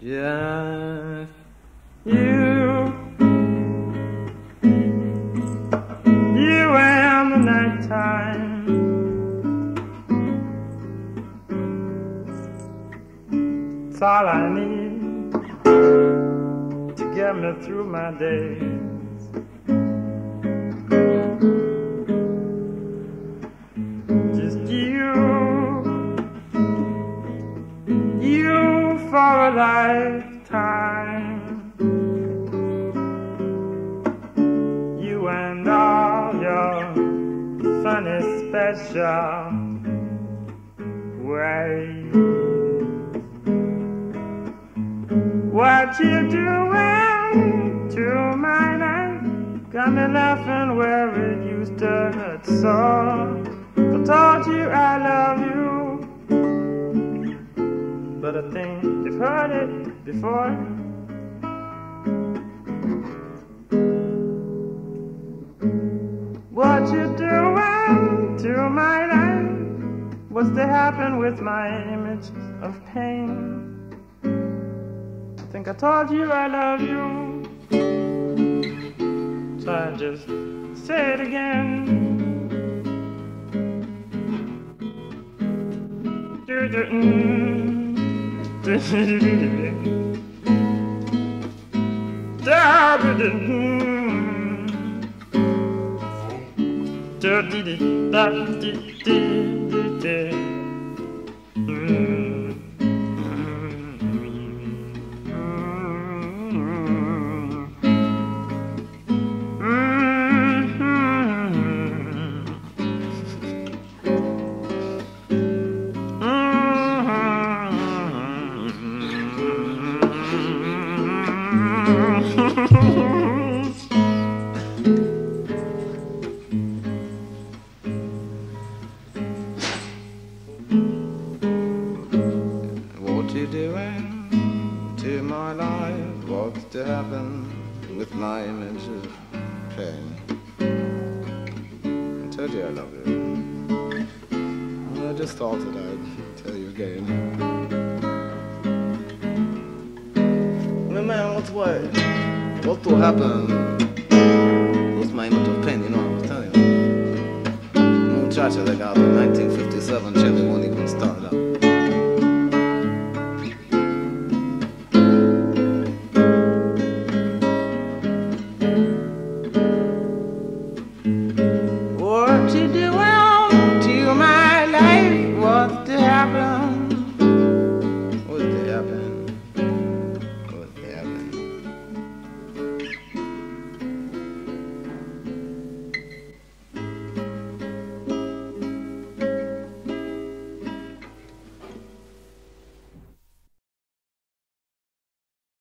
Just you and the nighttime. It's all I need to get me through my days. Just you for a lifetime. You and all your funny special ways. What you doing to my night got me laughing where it used to hurt so. I told you I love you, but I think you've heard it before. What you doing to my life? What's to happen with my image of pain? I think I told you I love you, so I just say it again. What you doing to my life? What's to happen with my image of pain? I told you I love you. I just thought that I'd tell you again. Man, what's what? What will happen with my image of pain? You know, I was telling you. Muchacha, they got a 1957 Chevy won't even start up.